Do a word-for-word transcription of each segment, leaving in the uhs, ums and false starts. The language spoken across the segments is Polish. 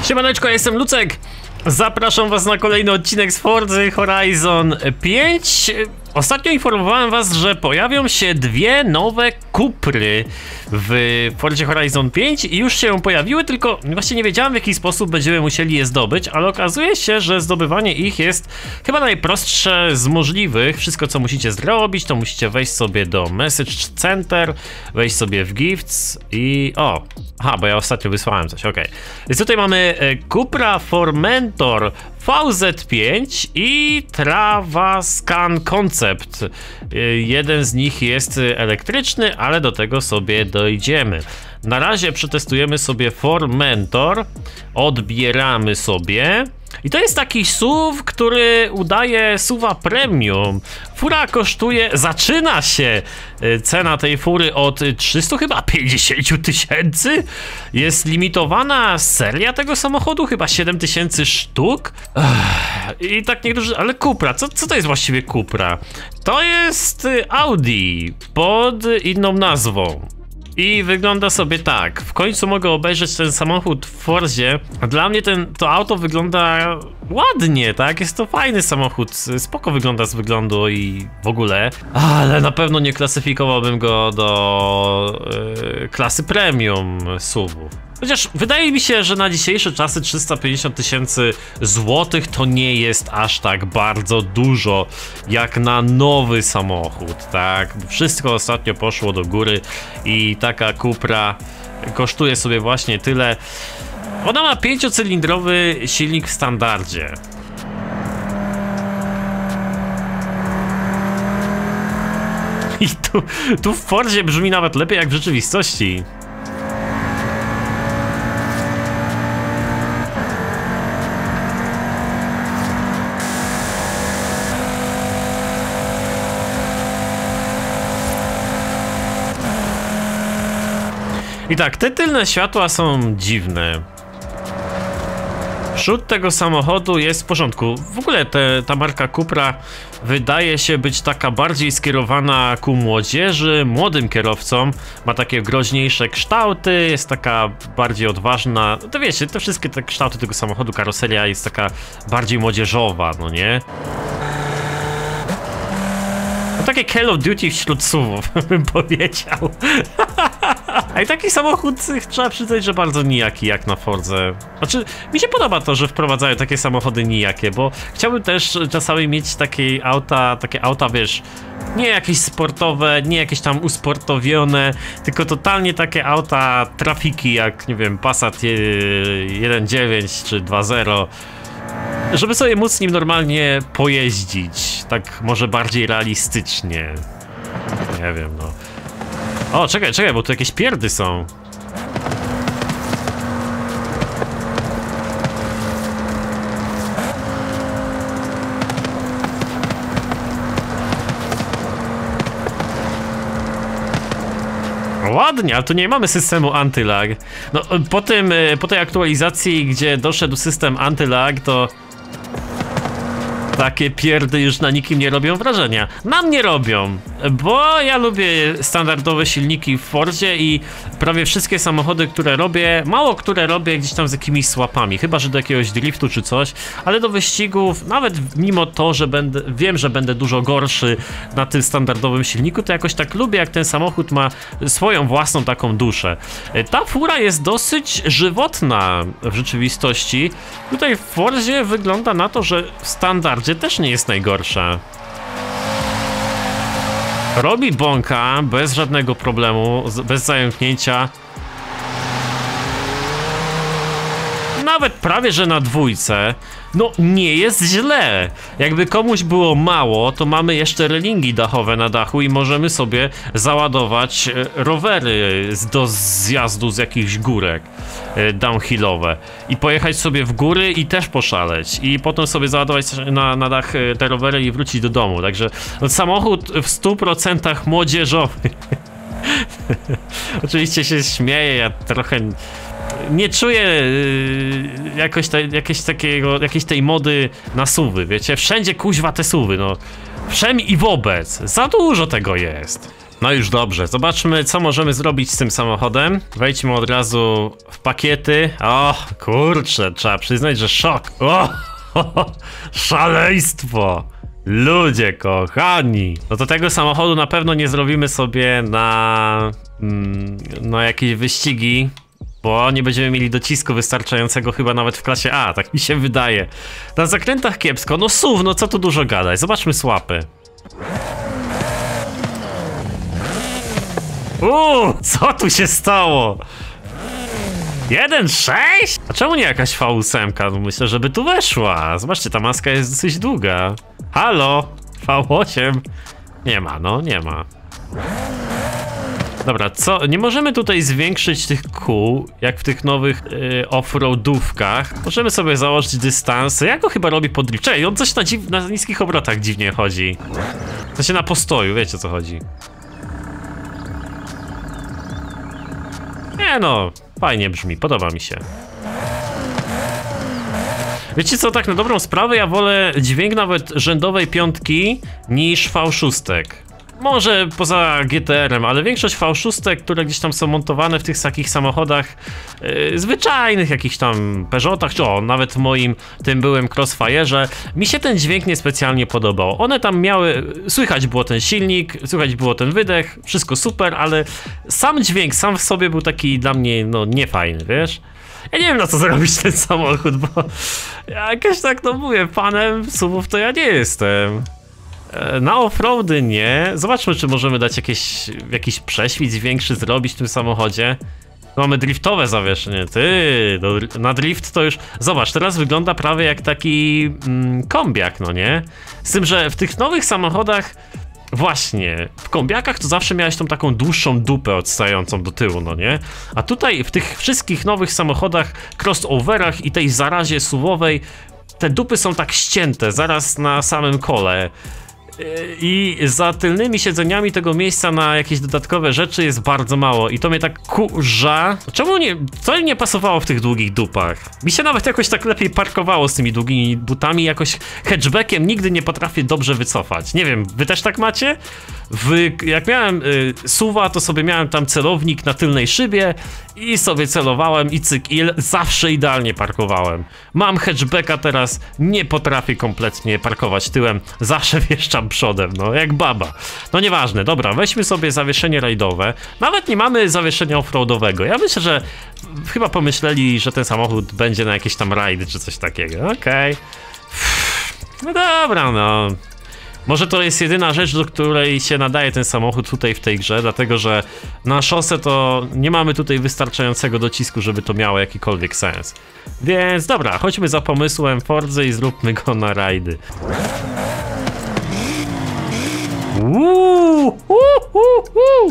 Siemaneczko, ja jestem Lucek. Zapraszam was na kolejny odcinek z Forzy Horizon pięć. Ostatnio informowałem was, że pojawią się dwie nowe kupry w Forzie Horizon pięć i już się pojawiły, tylko właśnie nie wiedziałem, w jaki sposób będziemy musieli je zdobyć, ale okazuje się, że zdobywanie ich jest chyba najprostsze z możliwych. Wszystko, co musicie zrobić, to musicie wejść sobie do Message Center, wejść sobie w Gifts i... o! Aha, bo ja ostatnio wysłałem coś, ok. Więc tutaj mamy Cupra Formentor V Z pięć i Travascan Concept. Jeden z nich jest elektryczny, ale do tego sobie dojdziemy. Na razie przetestujemy sobie Formentor, odbieramy sobie. I to jest taki S U V, który udaje S U V-a premium. Fura kosztuje, zaczyna się cena tej fury od trzystu chyba pięćdziesięciu tysięcy. Jest limitowana seria tego samochodu, chyba siedem tysięcy sztuk. I tak niektórzy, ale Cupra, co, co to jest właściwie Cupra? To jest Audi pod inną nazwą. I wygląda sobie tak. W końcu mogę obejrzeć ten samochód w Forzie. Dla mnie ten, to auto wygląda ładnie, tak? Jest to fajny samochód. Spoko wygląda z wyglądu i w ogóle. Ale na pewno nie klasyfikowałbym go do yy, klasy premium S U V-ów. Chociaż wydaje mi się, że na dzisiejsze czasy trzysta pięćdziesiąt tysięcy złotych to nie jest aż tak bardzo dużo jak na nowy samochód, tak? Wszystko ostatnio poszło do góry i taka Cupra kosztuje sobie właśnie tyle. Ona ma pięciocylindrowy silnik w standardzie. I tu, tu w Forzie brzmi nawet lepiej jak w rzeczywistości. I tak, te tylne światła są dziwne. Przód tego samochodu jest w porządku. W ogóle te, ta marka Cupra wydaje się być taka bardziej skierowana ku młodzieży, młodym kierowcom. Ma takie groźniejsze kształty, jest taka bardziej odważna. To wiecie, te wszystkie te kształty tego samochodu, karoseria jest taka bardziej młodzieżowa, no nie? No takie Call of Duty wśród S U V-ów, bym powiedział. A i taki samochód, trzeba przyznać, że bardzo nijaki jak na Fordze. Znaczy, mi się podoba to, że wprowadzają takie samochody nijakie, bo chciałbym też czasami mieć takie auta, takie auta, wiesz, nie jakieś sportowe, nie jakieś tam usportowione, tylko totalnie takie auta trafiki jak, nie wiem, Passat jeden dziewięć czy dwa zero. Żeby sobie móc nim normalnie pojeździć, tak może bardziej realistycznie. Nie wiem, no. O, czekaj, czekaj, bo tu jakieś pierdy są. Ładnie, ale tu nie mamy systemu antylag. No, po tym, po tej aktualizacji, gdzie doszedł system antylag, to takie pierdy już na nikim nie robią wrażenia. Nam nie robią, bo ja lubię standardowe silniki w Fordzie i prawie wszystkie samochody, które robię, mało które robię gdzieś tam z jakimiś słapami, chyba że do jakiegoś driftu czy coś, ale do wyścigów, nawet mimo to, że będę, wiem, że będę dużo gorszy na tym standardowym silniku, to jakoś tak lubię, jak ten samochód ma swoją własną taką duszę. Ta fura jest dosyć żywotna w rzeczywistości. Tutaj w Fordzie wygląda na to, że w standardzie też nie jest najgorsza. Robi bąka bez żadnego problemu, bez zająknięcia. Nawet prawie że na dwójce. No nie jest źle. Jakby komuś było mało, to mamy jeszcze relingi dachowe na dachu i możemy sobie załadować rowery do zjazdu z jakichś górek downhillowe i pojechać sobie w góry i też poszaleć i potem sobie załadować na, na dach te rowery i wrócić do domu. Także no, samochód w stu procentach młodzieżowy. Oczywiście się śmieję, ja trochę nie czuję yy, jakoś te, jakieś takiego, jakiejś tej mody na suwy, wiecie? Wszędzie kuźwa te suwy, no. Wszem i wobec. Za dużo tego jest. No już dobrze, zobaczmy co możemy zrobić z tym samochodem. Wejdźmy od razu w pakiety. O, kurczę, trzeba przyznać, że szok. O, ho, ho, szaleństwo. Ludzie kochani. No to tego samochodu na pewno nie zrobimy sobie na, mm, na jakieś wyścigi, bo nie będziemy mieli docisku wystarczającego chyba nawet w klasie A, tak mi się wydaje. Na zakrętach kiepsko, no S U V, no co tu dużo gadać, zobaczmy słapy. Uuu, co tu się stało? jeden sześć? A czemu nie jakaś V osiem? No myślę, żeby tu weszła. Zobaczcie, ta maska jest dosyć długa. Halo? V osiem? Nie ma, no, nie ma. Dobra, co? Nie możemy tutaj zwiększyć tych kół, jak w tych nowych yy, off-roadówkach. Możemy sobie założyć dystansy. Jak go chyba robi pod drift? Czekaj, on coś na, dziw na niskich obrotach dziwnie chodzi. W sensie na postoju, wiecie o co chodzi. Nie no, fajnie brzmi, podoba mi się. Wiecie co, tak na dobrą sprawę ja wolę dźwięk nawet rzędowej piątki niż V sześć. Może poza G T R-em, ale większość V sześć, które gdzieś tam są montowane w tych takich samochodach yy, zwyczajnych, jakichś tam Peugeotach, czy o, nawet w moim tym byłym Crossfire'ze, mi się ten dźwięk niespecjalnie podobał. One tam miały, słychać było ten silnik, słychać było ten wydech, wszystko super, ale sam dźwięk sam w sobie był taki dla mnie, no, niefajny, wiesz? Ja nie wiem, na co zrobić ten samochód, bo jakoś tak, no mówię, panem S U V-ów to ja nie jestem. Na offroady nie. Zobaczmy, czy możemy dać jakieś, jakiś prześwit większy zrobić w tym samochodzie. Mamy driftowe zawieszenie. Ty, do, na drift to już... Zobacz, teraz wygląda prawie jak taki mm, kombiak, no nie? Z tym, że w tych nowych samochodach... Właśnie, w kombiakach to zawsze miałeś tą taką dłuższą dupę odstającą do tyłu, no nie? A tutaj w tych wszystkich nowych samochodach, crossoverach i tej zarazie S U V-owej te dupy są tak ścięte, zaraz na samym kole. I za tylnymi siedzeniami tego miejsca na jakieś dodatkowe rzeczy jest bardzo mało i to mnie tak kurza. Czemu nie, co nie pasowało w tych długich dupach? Mi się nawet jakoś tak lepiej parkowało z tymi długimi butami, jakoś hatchbackiem nigdy nie potrafię dobrze wycofać. Nie wiem, wy też tak macie? W, jak miałem y, suwa, to sobie miałem tam celownik na tylnej szybie i sobie celowałem i cyk, i zawsze idealnie parkowałem. Mam hatchbacka teraz, nie potrafię kompletnie parkować tyłem, zawsze wjeżdżam przodem, no jak baba. No nieważne, dobra, weźmy sobie zawieszenie rajdowe. Nawet nie mamy zawieszenia offroadowego. Ja myślę, że chyba pomyśleli, że ten samochód będzie na jakieś tam rajdy czy coś takiego. Okej. Okay. No dobra, no. Może to jest jedyna rzecz, do której się nadaje ten samochód tutaj w tej grze, dlatego że na szosę to nie mamy tutaj wystarczającego docisku, żeby to miało jakikolwiek sens. Więc dobra, chodźmy za pomysłem Forzy i zróbmy go na rajdy. Uuu, uh, uh, uh.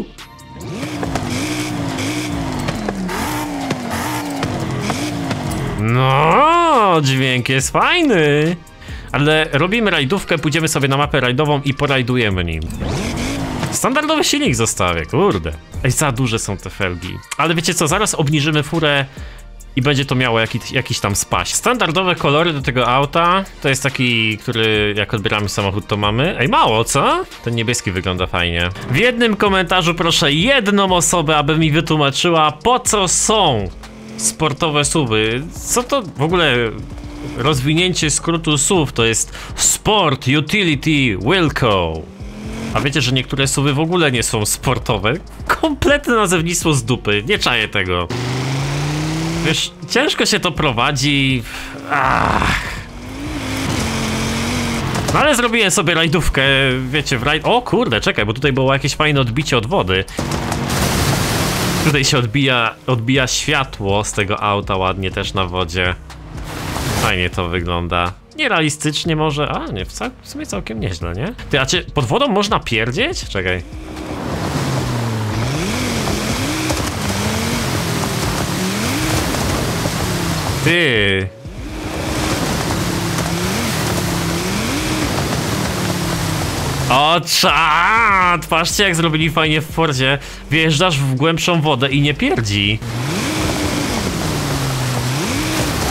No, dźwięk jest fajny. Ale robimy rajdówkę, pójdziemy sobie na mapę rajdową i porajdujemy nim. Standardowy silnik zostawię, kurde. Ej, za duże są te felgi. Ale wiecie co, zaraz obniżymy furę i będzie to miało jakiś, jakiś tam spaść. Standardowe kolory do tego auta, to jest taki, który jak odbieramy samochód to mamy. Ej, mało, co? Ten niebieski wygląda fajnie. W jednym komentarzu proszę jedną osobę, aby mi wytłumaczyła, po co są sportowe suwy. Co to w ogóle... Rozwinięcie skrótu S U V to jest Sport Utility Wilco. A wiecie, że niektóre S U V-y w ogóle nie są sportowe? Kompletne nazewnictwo z dupy, nie czaję tego. Wiesz, ciężko się to prowadzi. Ach. No ale zrobiłem sobie rajdówkę, wiecie, w rajd... O kurde, czekaj, bo tutaj było jakieś fajne odbicie od wody. Tutaj się odbija, odbija światło z tego auta ładnie też na wodzie. Fajnie to wygląda. Nierealistycznie może, a nie, w, w sumie całkiem nieźle, nie? Ty, a czy pod wodą można pierdzieć? Czekaj. Ty. O, czad! Patrzcie, jak zrobili fajnie w Fordzie. Wjeżdżasz w głębszą wodę i nie pierdzi.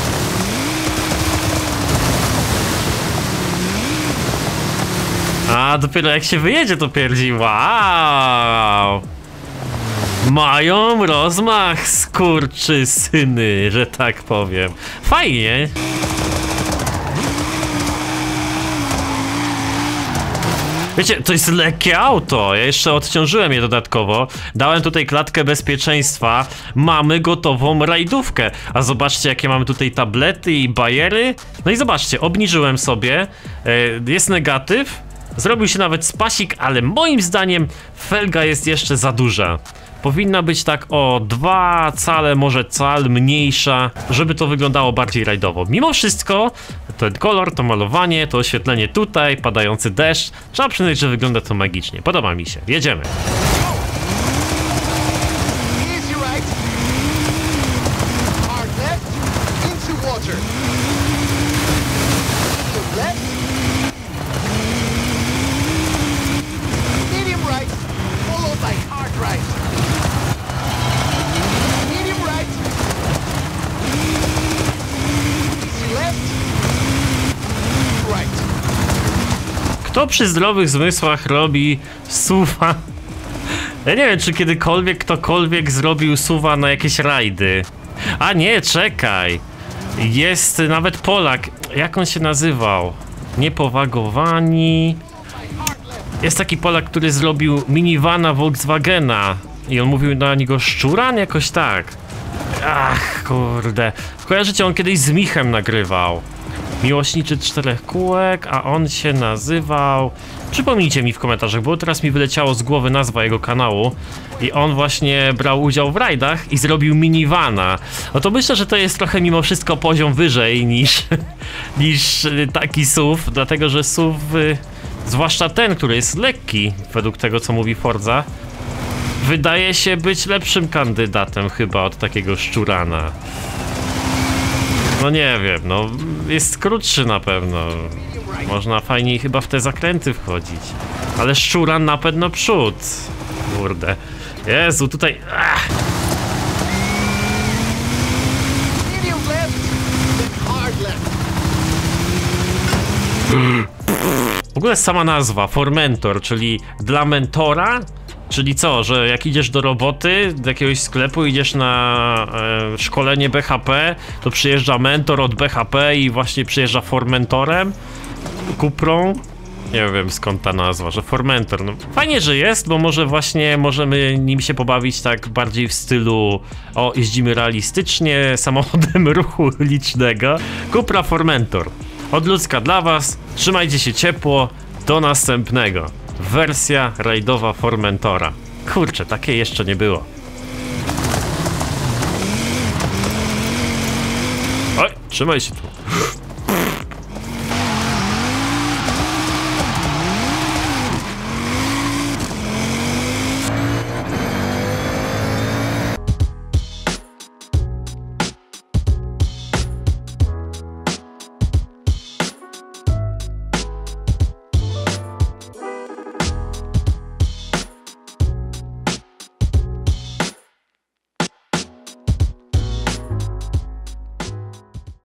A a dopiero jak się wyjedzie to pierdzi. Wow! Mają rozmach, skurczysyny, że tak powiem. Fajnie. Wiecie, to jest lekkie auto, ja jeszcze odciążyłem je dodatkowo, dałem tutaj klatkę bezpieczeństwa, mamy gotową rajdówkę, a zobaczcie jakie mamy tutaj tablety i bajery, no i zobaczcie, obniżyłem sobie, jest negatyw, zrobił się nawet spasik, ale moim zdaniem felga jest jeszcze za duża. Powinna być tak o dwa cale, może cal mniejsza, żeby to wyglądało bardziej rajdowo. Mimo wszystko, ten kolor, to malowanie, to oświetlenie tutaj, padający deszcz, trzeba przyznać, że wygląda to magicznie. Podoba mi się. Jedziemy. Kto przy zdrowych zmysłach robi suwa? Ja nie wiem, czy kiedykolwiek ktokolwiek zrobił suwa na jakieś rajdy. A nie, czekaj. Jest nawet Polak. Jak on się nazywał? Niepowagowani. Jest taki Polak, który zrobił minivana Volkswagena. I on mówił na niego szczuran? Jakoś tak. Ach, kurde. Kojarzycie, on kiedyś z Michem nagrywał. Miłośniczy czterech kółek, a on się nazywał... Przypomnijcie mi w komentarzach, bo teraz mi wyleciało z głowy nazwa jego kanału. I on właśnie brał udział w rajdach i zrobił minivana. No to myślę, że to jest trochę mimo wszystko poziom wyżej niż, niż taki S U V, dlatego że S U V, zwłaszcza ten, który jest lekki, według tego co mówi Forza, wydaje się być lepszym kandydatem chyba od takiego szczurana. No nie wiem, no jest krótszy na pewno. Można fajniej chyba w te zakręty wchodzić. Ale szczuran na pewno przód. Kurde. Jezu, tutaj... Ach. W ogóle sama nazwa, Formentor, czyli dla mentora? Czyli co, że jak idziesz do roboty, do jakiegoś sklepu, idziesz na e, szkolenie B H P, to przyjeżdża mentor od B H P i właśnie przyjeżdża Formentorem, Cuprą. Nie wiem skąd ta nazwa, że Formentor. No, fajnie, że jest, bo może właśnie możemy nim się pobawić tak bardziej w stylu o, jeździmy realistycznie, samochodem ruchu licznego. Cupra Formentor. Od ludzka dla was, trzymajcie się ciepło, do następnego. Wersja rajdowa Formentora. Kurczę, takiej jeszcze nie było. Oj, trzymaj się tu.